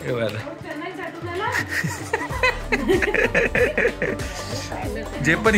जे पण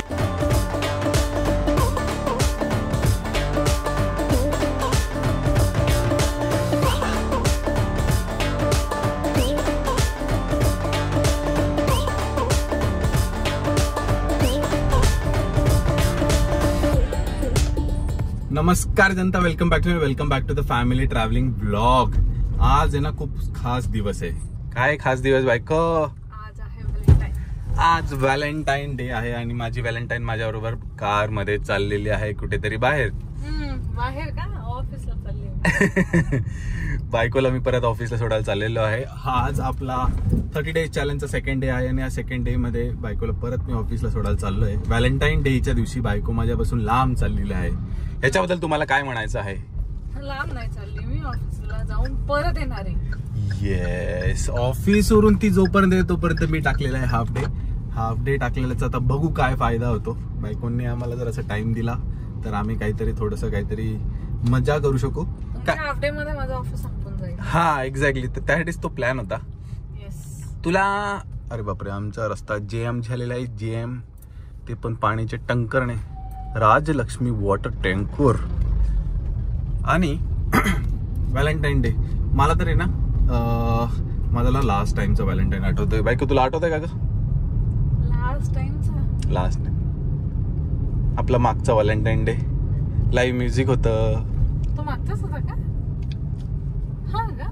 नमस्कार जनता, welcome back to the family travelling blog. आज आहे ना खूप खास दिवस आहे। काय खास दिवस बायको? आज आहे व्हॅलेंटाईन। आज व्हॅलेंटाईन डे आहे आणि माझी व्हॅलेंटाईन माझ्याबरोबर कार मध्ये चाललेली आहे कुठेतरी बाहेर। बाहेर का? ऑफिसला चालले। बायकोला मी परत ऑफिसला सोडायला चाललेलो आहे। हा आज आपला 30 डेज चॅलेंजचा सेकंड डे आहे आणि या सेकंड डे मध्ये बायकोला परत मी ऑफिसला सोडायला चाललोय। व्हॅलेंटाईन डेच्या दिवशी बायको माझ्यापासून लांब चाललेली आहे। याच्याबद्दल तुम्हाला काय म्हणायचं आहे? लांब नाही चालली मी, ऑफिसला जाऊन परत येणार आहे। येस, ऑफिसवरून ती जोपर्यंत येते तोपर्यंत मी टाकलेला आहे हाफ डे टाकलेलाच। आता बघू काय फायदा होतो। बायकोंनी आम्हाला जर असं टाइम दिला तर आम्ही काहीतरी मजा करू शकू। हाफ डे मध्ये माझं ऑफिस संपून जाईल। हा एक्झॅक्टली, तर त्यासाठीच तो प्लॅन होता। तुला अरे बापरे, आमचा रस्ता जेएम झालेला आहे। जेएम ते पण पाण्याचे टँकरने, राजलक्ष्मी वॉटर टँकर। आणि व्हॅलेंटाईन डे मला तरी ना माझा लास्ट टाइमचा व्हॅलेंटाईन आठवतोय। बायको तुला आठवतंय का ग? लास्ट टाइम आपला मागचा व्हॅलेंटाईन डे लाईव्ह म्युझिक होतं। तो मागचाच होता का? हाँ का?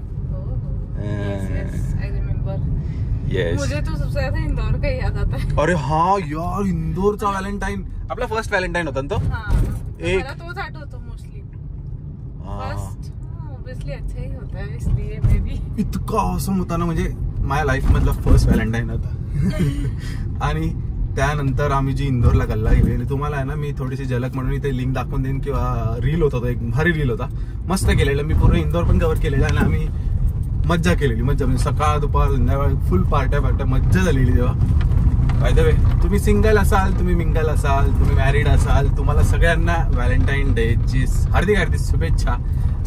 I remember. Yes. मुझे तो सबसे ज्यादा इंदौर का याद आता है। अरे हाँ यार, इंदौरचा व्हॅलेंटाईन आपला फर्स्ट व्हॅलेंटाईन होता ना तो। मला तोच आठवतो मोस्टली। फर्स्ट ऑब्वियसली अच्छा ही होता है, इसलिए मे बी इतका ऑसम होता ना, म्हणजे माझ्या लाईफ मधला फर्स्ट व्हॅलेंटाईन होता। आणि त्यानंतर आम्ही जी इंदोरला गल्ला गेलेली, तुम्हाला आहे ना मी थोडीशी झलक म्हणून इथे लिंक दाखवून देईन किंवा रील होता तो, एक भारी रील होता, मस्त केलेला। मी पूर्ण इंदोर पण कव्हर केलेला आणि आम्ही मज्जा केलेली, मज्जा म्हणजे सकाळ दुपार संध्याकाळ फुल पार्ट्या मज्जा झालेली तेव्हा। बाय द वे, तुम्ही सिंगल असाल, तुम्ही मिंगल असाल, तुम्ही मॅरिड असाल, तुम्हाला सगळ्यांना व्हॅलेंटाईन डेची हार्दिक शुभेच्छा।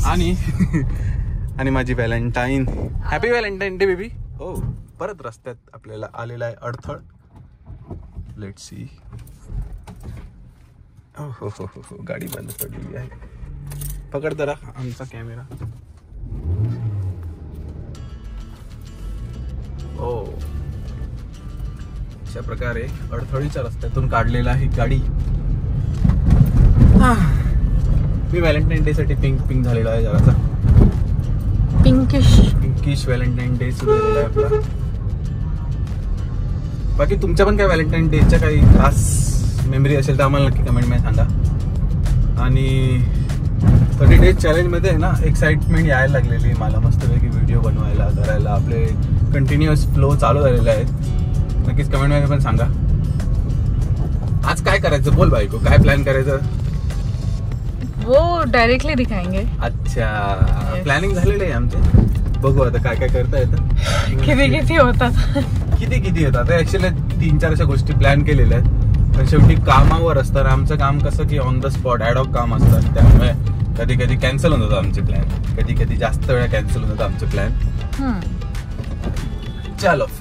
आणि माझी Valentine, happy Valentine day baby. हो, परत रस्त्यात आपल्याला आलेला आहे अडथळ। Let's see. हो, गाडी बंद पडलेली आहे। पकड जरा आमचा कॅमेरा। हो, अशा प्रकारे अडथळीच्या रस्त्यातून काढलेला आहे गाडी। मी व्हॅलेंटाईन डे साठी पिंक झालेला आहे जरासा, पिंकिश व्हॅलेंटाईन डे सुरू झालेला आहे आपला। बाकी तुमच्या पण काय व्हॅलेंटाईन डेच्या काही खास मेमरी असेल तर आम्हाला नक्की कमेंट मध्ये सांगा। आणि 30 डेज चॅलेंज मध्ये ना एक्साइटमेंट यायला लागलेली मला, मस्तपैकी व्हिडिओ बनवायला करायला। आपले कंटिन्युअस फ्लो चालू झालेले आहेत। नक्कीच कमेंट मध्ये पण सांगा आज काय करायचं। बोल बायको, काय प्लॅन करायचं? वो डायरेक्टली दिखाएंगे। अच्छा, प्लॅनिंग झालेलं आहे आमचे, बघू आता काय करता येतं। किती होतात, किती होतात। ऍक्च्युअली 3-4 अशा गोष्टी प्लॅन केलेल्या आहेत, पण शेवटी कामावर असतात। आमचं काम कसं की ऑन द स्पॉट ॲडॉक काम असतात, त्यामुळे कधी कॅन्सल होत होतं आमचे प्लॅन, कधी जास्त वेळा कॅन्सल होत होतं आमचे प्लॅन। चलो फिर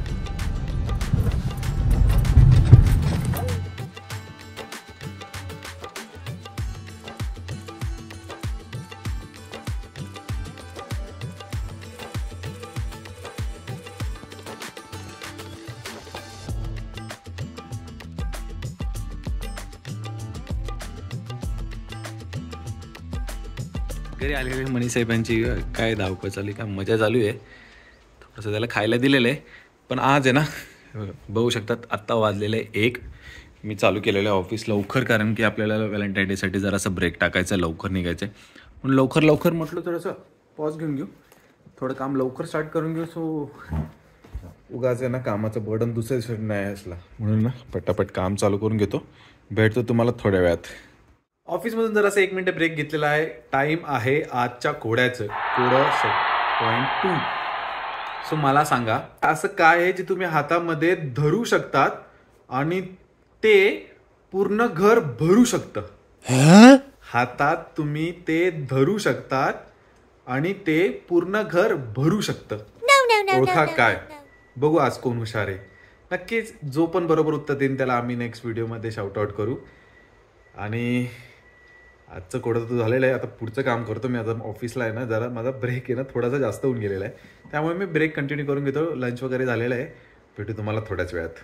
घरी आलेले मनी साहेबांची काय धावपळ चालू आहे, काय मजा चालू आहे। थोडंसं त्याला खायला दिलेलं आहे, पण आज आहे ना बघू शकतात आत्ता वाजलेलं आहे 1। मी चालू केलेलं आहे ऑफिस लवकर, कारण की आपल्याला व्हॅलेंटाईन डेसाठी जरासं ब्रेक टाकायचं, लवकर निघायचं आहे म्हणून लवकर म्हटलं थोडंसं पॉज घेऊन घेऊ, थोडं काम लवकर स्टार्ट करून घेऊ। सो उगाच आहे ना कामाचं बर्डन दुसऱ्या दिवशी नाही असला, म्हणून ना पटापट काम चालू करून घेतो। भेटतो तुम्हाला थोड्या वेळात। ऑफिसमधून जरासं 1 मिनिट ब्रेक घेतलेला आहे। टाइम आहे आजच्या कोड्याचं, कोडं 7.2। सो मला सांगा असं काय आहे जे तुम्ही हातामध्ये धरू शकतात आणि ते पूर्ण घर भरू शकतं। हातात तुम्ही ते धरू शकतात आणि ते पूर्ण घर भरू शकतं। ओळखा काय. बघू आज कोण हुशार आहे. नक्कीच जो पण बरोबर उत्तर देईन त्याला आम्ही नेक्स्ट व्हिडिओमध्ये शाउट आउट करू. आणि आजचं कोडं तर झालेलं आहे. आता पुढचं काम करतो मी. आता ऑफिसला आहे ना, जरा माझा ब्रेक आहे ना थोडासा जास्त होऊन गेलेला आहे, त्यामुळे मी ब्रेक कंटिन्यू करून घेतो. लंच वगैरे झालेलं आहे. भेटू तुम्हाला थोड्याच वेळात.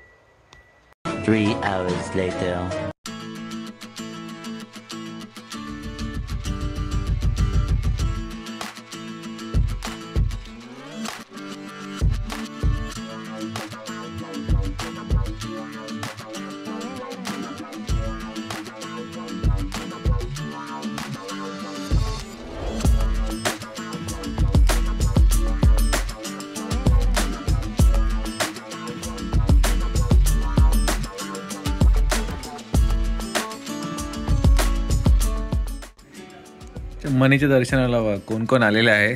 3 hours later. मनीच्या दर्शनाला कोण कोण आलेले आहे.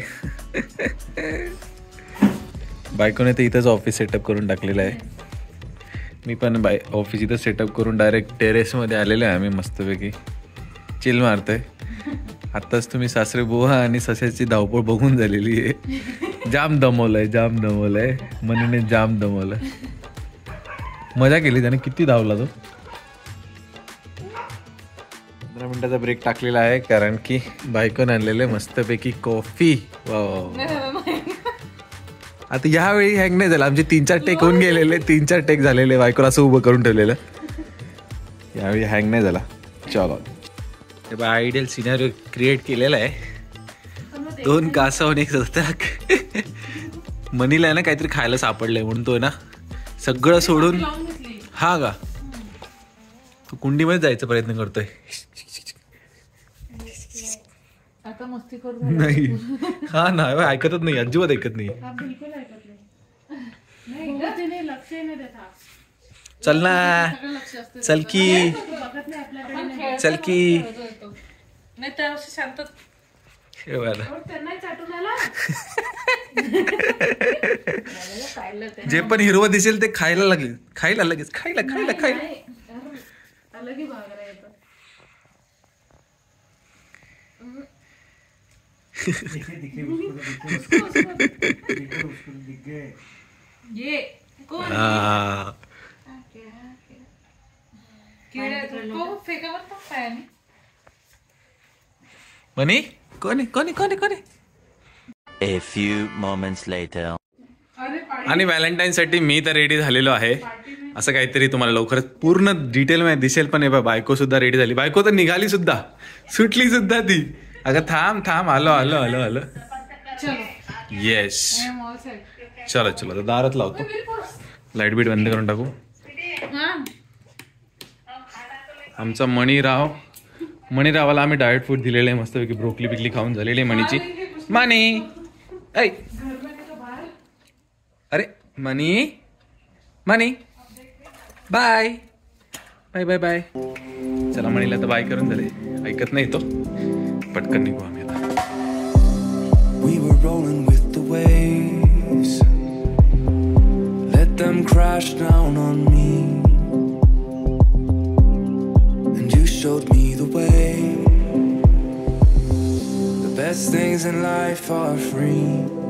बायकोने तर इथंच ऑफिस सेटअप करून टाकलेलं आहे. मी पण ऑफिस इथं सेटअप करून डायरेक्ट टेरेसमध्ये आलेलो आहे. आम्ही मस्तपैकी चिल मारतोय. आत्ताच तुम्ही सासरे बुवा आणि सशाची धावपळ बघून झालेली आहे. जाम दमवलंय मनीने जाम दमवलं. मजा केली त्याने. किती धावला तो. 15 मिनिटाचा ब्रेक टाकलेला आहे कारण की बायकोने आणलेले मस्तपैकी कॉफी. आता यावेळी हँग नाही झालं. आमचे 3-4 टेक होऊन गेलेले. 3-4 टेक झालेले. बायकोला असं उभं करून ठेवलेलं. यावेळी हँग नाही झाला. चलो ते बा आयडियल सिनारिओ क्रिएट केलेला आहे. 2 कासवून एक सस्तक. मनीला आहे ना काहीतरी खायला सापडलंय म्हणून तो ना सगळं सोडून. हा का तो कुंडीमध्ये जायचा प्रयत्न करतोय. आता मस्ती करू नाही हा ना ऐकतच नाही. अजिबात ऐकत नाही. बिलकुल ऐकत नाही. लक्ष नाही देत. चल ना चल की चल की. नाही तर शांत जे पण हिरवं दिसेल ते खायला लागेल. लगेच खायला. ये कोण फेकावर पायाने. मनी कोणी. A few moments later. आणि व्हॅलेंटाईनसाठी मी तर रेडी झालेलो आहे. असं काहीतरी तुम्हाला लवकरच पूर्ण डिटेल मध्ये दिसेल. पण बायको सुद्धा रेडी झाली. बायको तर निघाली सुद्धा. सुटली सुद्धा ती. अगं थांब आलो. येस चलो तर दारात लावतो. लाईट बीट बंद करून टाकू. आमचा मणिरावाला आम्ही डायट फूड दिलेलं आहे. मस्तपैकी ब्रोकली बिकली खाऊन झालेली आहे मणीची. मनी ऐ अरे मनी बाय. चला मणीला तर बाय करून झाले. ऐकत नाही तो. पटकन निघू आम्ही आता. We were rolling with the waves, let them crash down on me, and you showed me the way. The best things in life are free.